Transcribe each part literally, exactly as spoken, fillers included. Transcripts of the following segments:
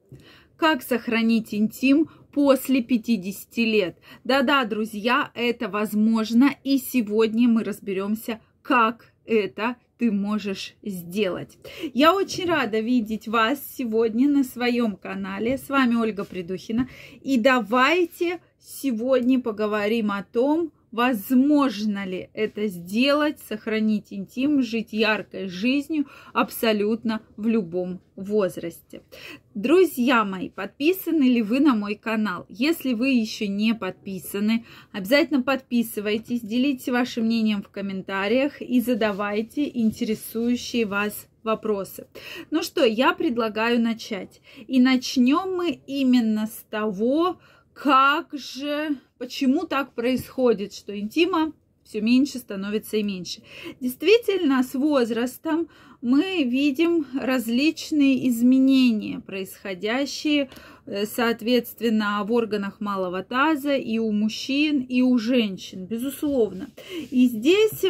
Как сохранить интим после пятидесяти лет? Да-да, друзья, это возможно, и сегодня мы разберемся, как это ты можешь сделать. Я очень рада видеть вас сегодня на своем канале. С вами Ольга Придухина. И давайте сегодня поговорим о том, возможно ли это сделать, сохранить интим, жить яркой жизнью абсолютно в любом возрасте. Друзья мои, подписаны ли вы на мой канал? Если вы еще не подписаны, обязательно подписывайтесь, делитесь вашим мнением в комментариях и задавайте интересующие вас вопросы. Ну что, я предлагаю начать. И начнем мы именно с того, как же, почему так происходит, что интима все меньше становится и меньше. Действительно, с возрастом мы видим различные изменения, происходящие, соответственно, в органах малого таза и у мужчин, и у женщин, безусловно. И здесь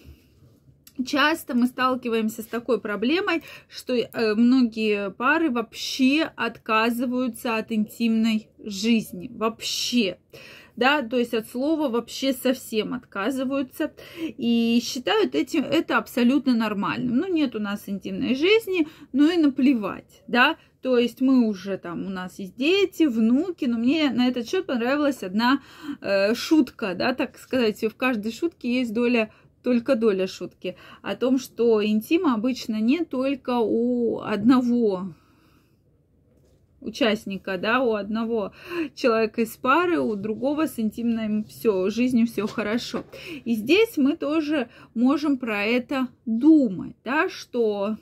часто мы сталкиваемся с такой проблемой, что многие пары вообще отказываются от интимной жизни. Вообще. Да, то есть от слова вообще совсем отказываются и считают этим, это абсолютно нормальным. Ну, нет у нас интимной жизни, ну и наплевать, да. То есть мы уже там, у нас есть дети, внуки, но мне на этот счет понравилась одна э, шутка, да, так сказать, в каждой шутке есть доля только доля шутки о том, что интима обычно не только у одного участника, да, у одного человека из пары, у другого с интимной все, жизнью все хорошо. И здесь мы тоже можем про это думать, да, что,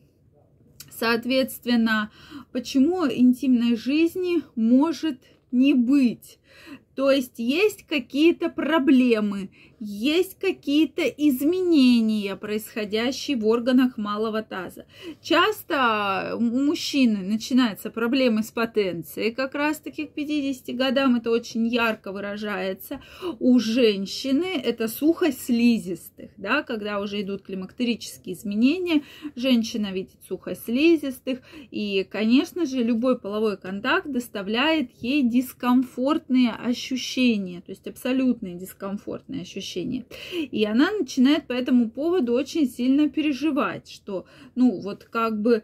соответственно, почему интимной жизни может не быть. То есть есть какие-то проблемы, есть какие-то изменения, происходящие в органах малого таза. Часто у мужчины начинаются проблемы с потенцией, как раз-таки к пятидесяти годам это очень ярко выражается. У женщины это сухость слизистых, да, когда уже идут климактерические изменения, женщина видит сухость слизистых, и, конечно же, любой половой контакт доставляет ей дискомфортные ощущения, то есть абсолютные дискомфортные ощущения. И она начинает по этому поводу очень сильно переживать, что, ну, вот как бы,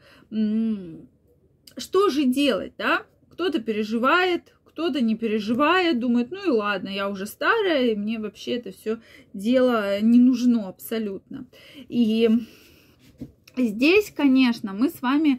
что же делать, да? Кто-то переживает, кто-то не переживает, думает, ну и ладно, я уже старая, и мне вообще это все дело не нужно абсолютно. И здесь, конечно, мы с вами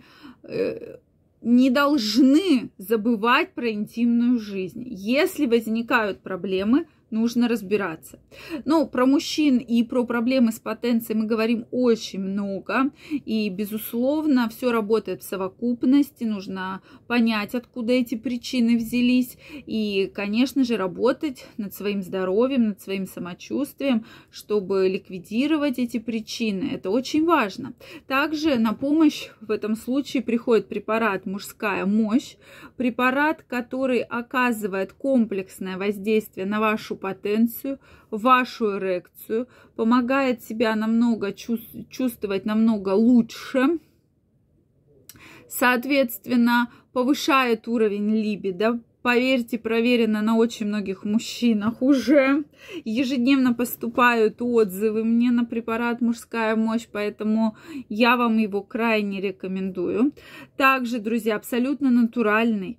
не должны забывать про интимную жизнь. Если возникают проблемы, нужно разбираться. Но про мужчин и про проблемы с потенцией мы говорим очень много. И, безусловно, все работает в совокупности. Нужно понять, откуда эти причины взялись. И, конечно же, работать над своим здоровьем, над своим самочувствием, чтобы ликвидировать эти причины. Это очень важно. Также на помощь в этом случае приходит препарат «Мужская мощь». Препарат, который оказывает комплексное воздействие на вашу потенцию, вашу эрекцию, помогает себя намного чувствовать намного лучше, соответственно, повышает уровень либидо. Поверьте, проверено на очень многих мужчинах уже. Ежедневно поступают отзывы мне на препарат «Мужская мощь», поэтому я вам его крайне рекомендую. Также, друзья, абсолютно натуральный.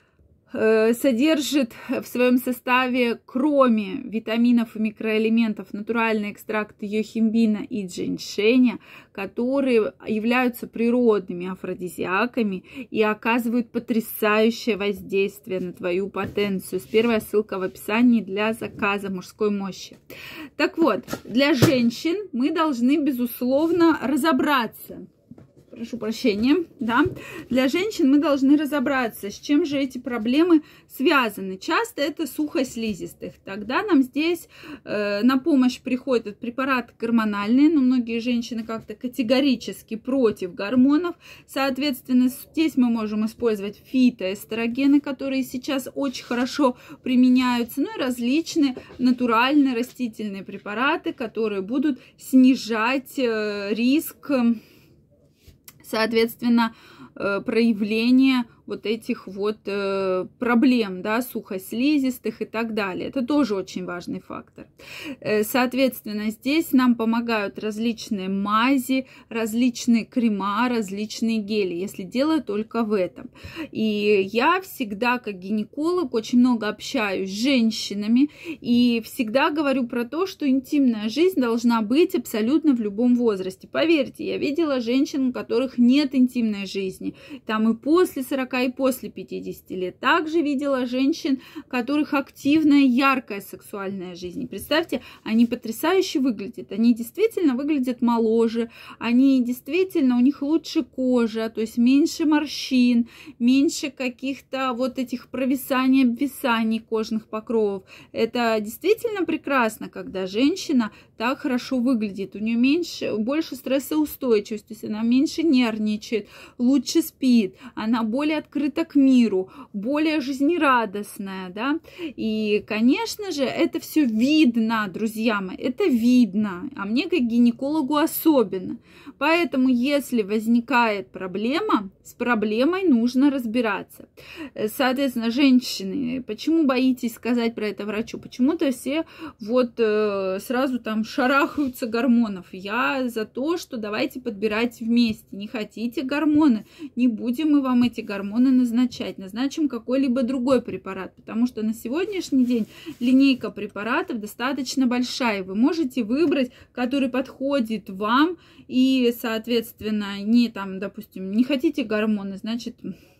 Содержит в своем составе, кроме витаминов и микроэлементов, натуральные экстракты йохимбина и джейншеня, которые являются природными афродизиаками и оказывают потрясающее воздействие на твою потенцию. Первая ссылка в описании для заказа «Мужской мощи». Так вот, для женщин мы должны, безусловно, разобраться. Прошу прощения, да, для женщин мы должны разобраться, с чем же эти проблемы связаны. Часто это сухость слизистых. Тогда нам здесь э, на помощь приходит препарат гормональный, но многие женщины как-то категорически против гормонов. Соответственно, здесь мы можем использовать фитоэстрогены, которые сейчас очень хорошо применяются, ну и различные натуральные растительные препараты, которые будут снижать э, риск, соответственно, проявление вот этих вот э, проблем, да, сухослизистых и так далее. Это тоже очень важный фактор. Э, соответственно, здесь нам помогают различные мази, различные крема, различные гели, если дело только в этом. И я всегда, как гинеколог, очень много общаюсь с женщинами и всегда говорю про то, что интимная жизнь должна быть абсолютно в любом возрасте. Поверьте, я видела женщин, у которых нет интимной жизни, там и после сорока, и после пятидесяти лет. Также видела женщин, у которых активная, яркая сексуальная жизнь. Представьте, они потрясающе выглядят, они действительно выглядят моложе, они действительно, у них лучше кожа, то есть меньше морщин, меньше каких-то вот этих провисаний, обвисаний кожных покровов. Это действительно прекрасно, когда женщина так хорошо выглядит, у нее меньше, больше стрессоустойчивости, то есть она меньше нервничает, лучше спит, она более открыта к миру, более жизнерадостная, да, и, конечно же, это все видно, друзья мои, это видно, а мне как гинекологу особенно. Поэтому, если возникает проблема, с проблемой нужно разбираться. Соответственно, женщины, почему боитесь сказать про это врачу? Почему-то все вот э, сразу там шарахаются гормонов. Я за то, что давайте подбирать вместе. Не хотите гормоны, не будем мы вам эти гормоны назначать. Назначим какой-либо другой препарат, потому что на сегодняшний день линейка препаратов достаточно большая. Вы можете выбрать, который подходит вам, и, соответственно, не там, допустим, не хотите гормоны, значит,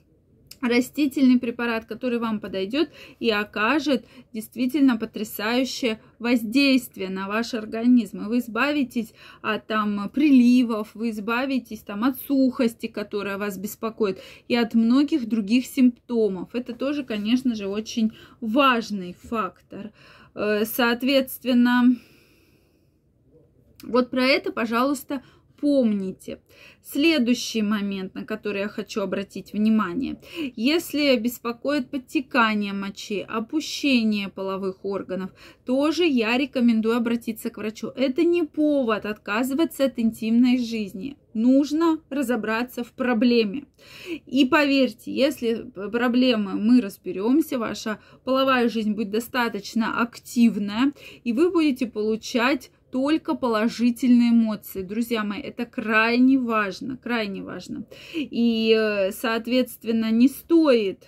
растительный препарат, который вам подойдет и окажет действительно потрясающее воздействие на ваш организм. И вы избавитесь от там приливов, вы избавитесь там от сухости, которая вас беспокоит, и от многих других симптомов. Это тоже, конечно же, очень важный фактор. Соответственно, вот про это, пожалуйста, помните. Следующий момент, на который я хочу обратить внимание. Если беспокоит подтекание мочи, опущение половых органов, тоже я рекомендую обратиться к врачу. Это не повод отказываться от интимной жизни. Нужно разобраться в проблеме. И поверьте, если проблемы мы разберемся, ваша половая жизнь будет достаточно активная, и вы будете получать только положительные эмоции. Друзья мои, это крайне важно, крайне важно. И, соответственно, не стоит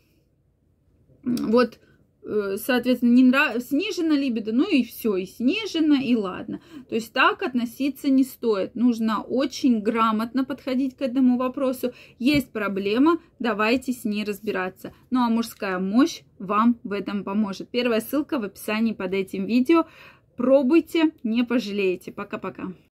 вот, соответственно, не нрав... снижена либидо, ну и все, и снижена, и ладно. То есть так относиться не стоит. Нужно очень грамотно подходить к этому вопросу. Есть проблема, давайте с ней разбираться. Ну а мужская мощь вам в этом поможет. Первая ссылка в описании под этим видео. Пробуйте, не пожалеете. Пока-пока.